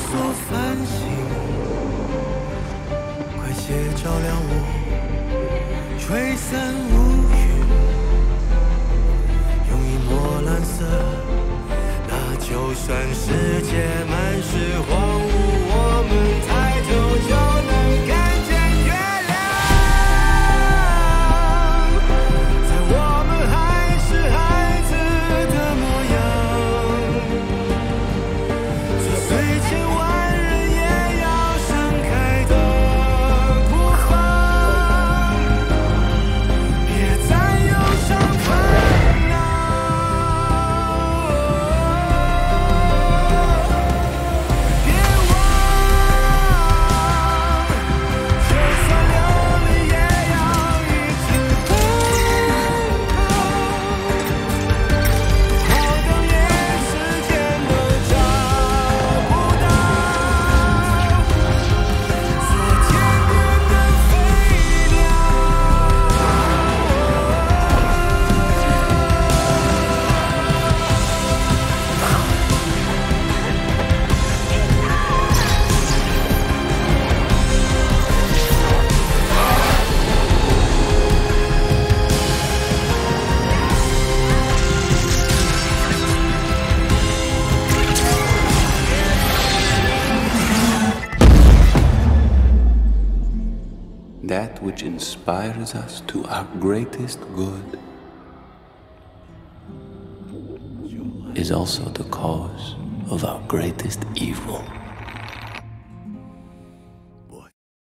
所反省，快些照亮我，吹散乌云，用一抹蓝色，那就算世界满是荒芜，我们抬头就能看见月亮。在我们还是孩子的模样，这岁千万人也要盛开的步伐，别再忧伤烦恼，别忘，就算流泪也要一直奔跑，好等连时间都找不到，做天边的飞鸟。 That which inspires us to our greatest good is also the cause of our greatest evil.